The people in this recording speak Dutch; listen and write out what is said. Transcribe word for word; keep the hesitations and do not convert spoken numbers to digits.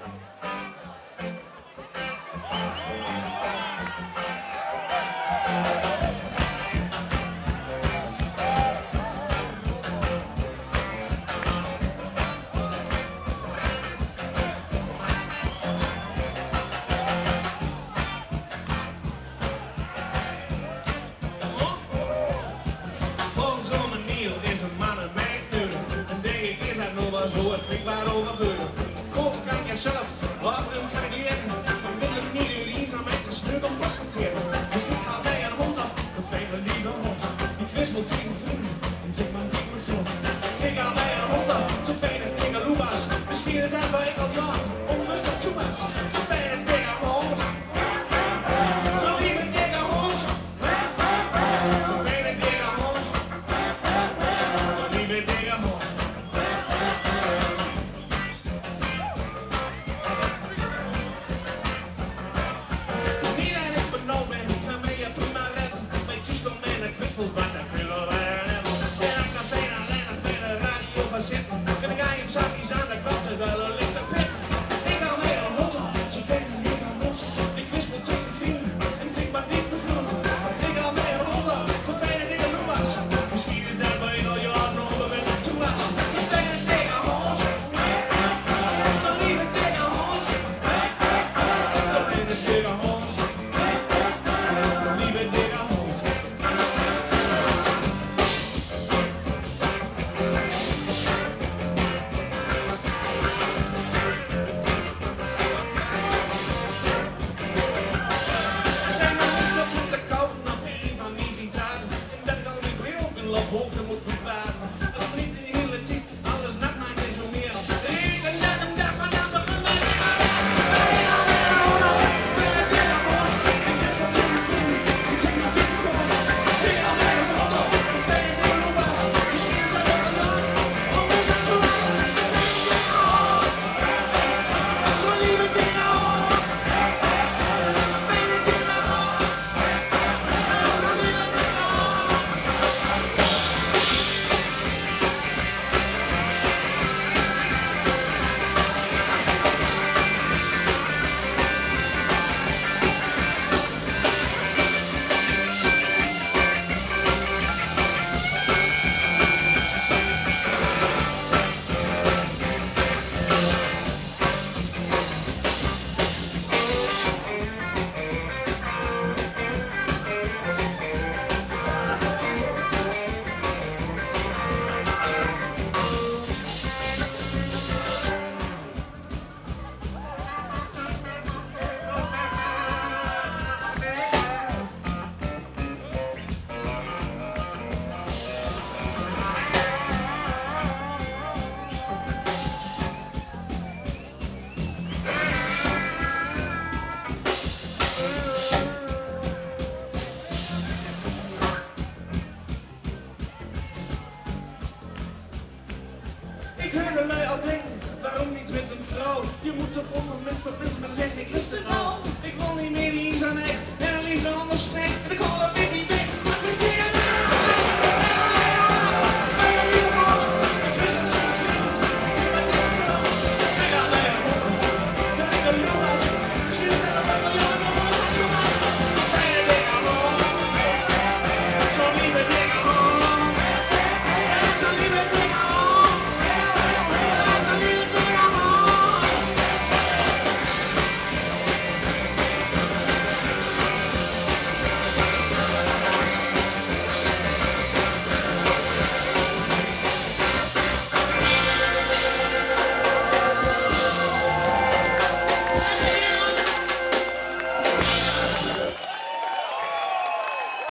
Zo het klinkt waarover gebeurt. Kopen kan je zelf, laten kan ik leren. Maar wil ik niet jullie aan mij een stuk om passporteren. Dus ik ga bij een hond op, een fijne lieve hond. Ik kwispel tegen vrienden en tik mijn dik mijn grond. Ik ga bij een hond op, zo'n fijne dikke loeba's. Misschien is dat waar ik al jaren onrustig toe was. Zo'n fijne dikke hond. Zo'n lieve dikke hond. Zo'n fijne dikke hond. Zo'n lieve dikke hond. En dan ga je hem zakjes aan de kant terwijl er ligt een pip. Ik ga mee een hond op, zo vet en lief aan ons. Ik wispel tegen vrienden en tik maar diep de grond. Ik ga mee een hond op, zo fijne dikke loepas. Misschien is dat waar ik al jaren onbewust aan toe was. Zo fijne dikke hond. Zo lieve dikke hond. Zo fijne dikke hond. Zo lieve dikke hond. Hoogte moet bewaren. Als het niet de hele tijd alles nat maakt en zo meer. Ik ben net een dag van aan begin met ik ga weer een hond op. Verder weer een hond. Ik is wat tegen vrienden. Ik zeg maar dikke grond. Ik ga weer een hond op. Verder weer een loepas. Misschien is dat ook een lang. Anders dan zo was. Zo'n lieve dikke hond. Verder dikke hond. Zo'n lieve dikke hond. Ik hoor de lui al denken, waarom niet met een vrouw? Je moet toch gewoon van mens tot mens, maar dan zeg ik, luister nou. Ik wil niet meer die eens aan mij, en liever anders weg. En ik hol er weer niet weg, maar ze steken